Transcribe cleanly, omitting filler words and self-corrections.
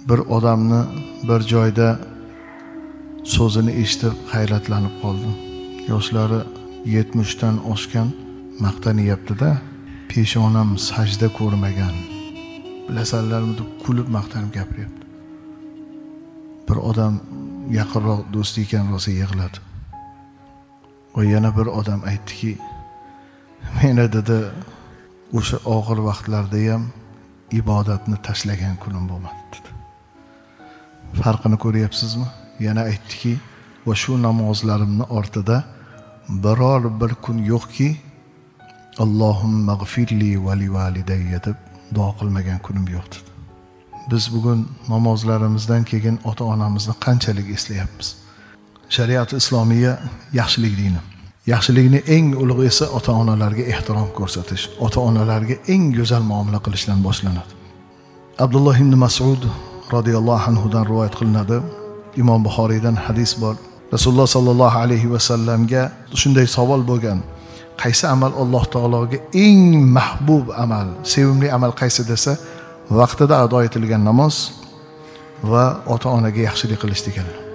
bir odamni bir joyda so'zini eshitib hayratlanib qoldim. Yoshlari 70 dan oshgan, maqtanyapti-da, peshonam sajda ko'rmagan. Bilasanlarmi deb kulib maqtanib gapiryapti. Bir odam yaqinroq do'sti ekan, rosa yig'ladi. Va yana bir odam aytdiki, meni dedi, o'sha og'ir vaqtlarda ham ibodatni tashlagan kunim bo'lmadi dedi. Farqini ko'ryapsizmi? Yana aytdiki, va shu namozlarimni ortida biror bir kun yo'qki, Allohumma g'firli va li validayya deb duo qilmagan kunim yo'q dedi. Biz bugun namozlarimizdan keyin ota-onamizni qanchalik eslayapmiz? Shariat islomiya yaxshilik dini. Yaxshilikning eng ulug'i esa ota-onalarga ehtirom ko'rsatish, ota-onalarga eng go'zal muomala qilishdan boshlanadi. Abdulloh ibn Mas'ud radhiyallohu anhu dan rivoyat qilinadi. Imom Buxoriydan hadis bor. Rasululloh sallallohu alayhi va sallamga shunday savol bo'lgan: qaysi amal Alloh taologa eng mahbub amal, sevimli amal qaysi desa, vaqtida ado etilgan namoz va ota-onaga yaxshilik qilish deganlar.